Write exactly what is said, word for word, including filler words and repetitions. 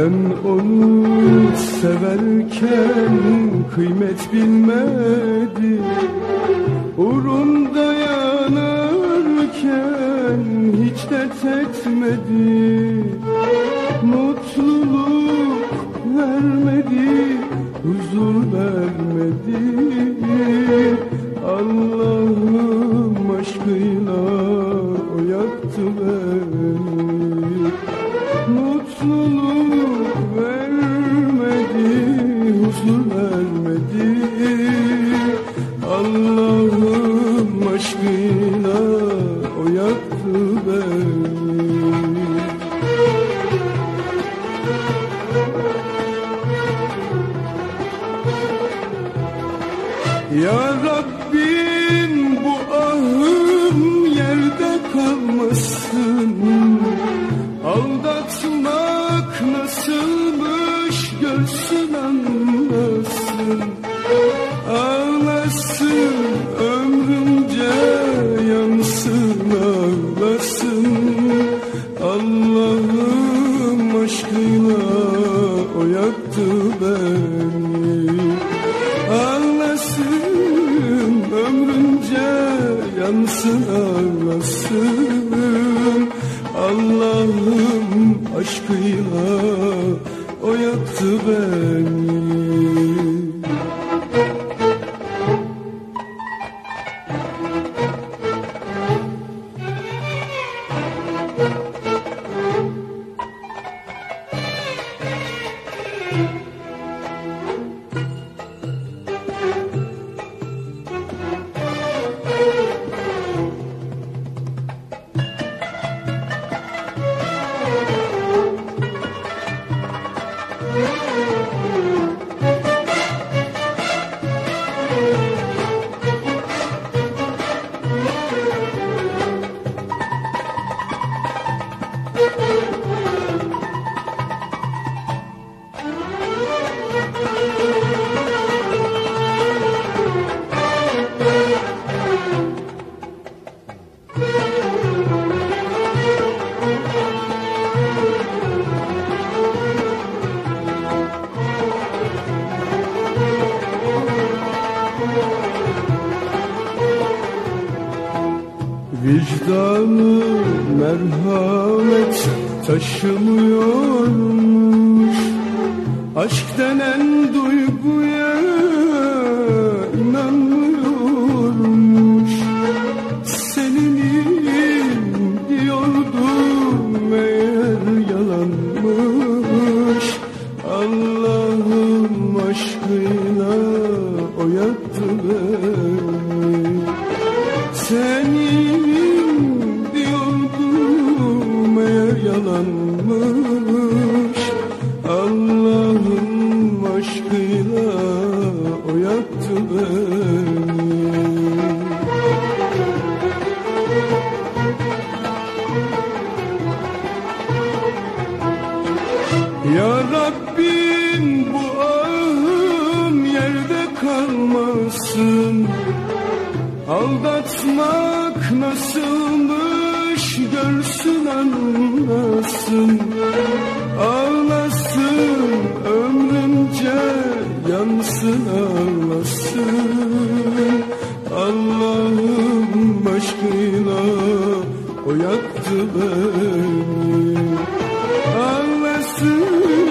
Ben onu severken kıymet bilmedi, uğrunda yanarken hiç dert etmedi. Mutluluk vermedi, huzur vermedi. Allah'ım aşkıyla o yaktı beni. Mutluluk vermedi, huzur vermedi. Allah'ım aşkıyla o yaktı beni. Ya Rabbim, bu ahım yerde kalmasın. Aldatmak nasılmış görsün anlasın. Ağlasın ömrümce, yansın ağlasın. Allah'ım aşkıyla o yaktı beni. Ağlasın ömrünce, yansın ağlasın. Allah'ım aşkıyla o yaktı beni. Vicdanı merhamet taşımıyormuş. Aşk denen duyguya inanmıyormuş. Seninim diyordum, meğer yalanmış. Allah'ım aşkıyla o yaktı beni. Senin diyordum, eğer yalanmış. Allah'ım aşkıyla o yaktı beni. Ya Rabbim, bu ahım yerde kalmasın. Aldatmak nasılmış görsün anlasın. Ağlasın ömrümce, yansın ağlasın. Allah'ım aşkıyla o yaktı beni. Ağlasın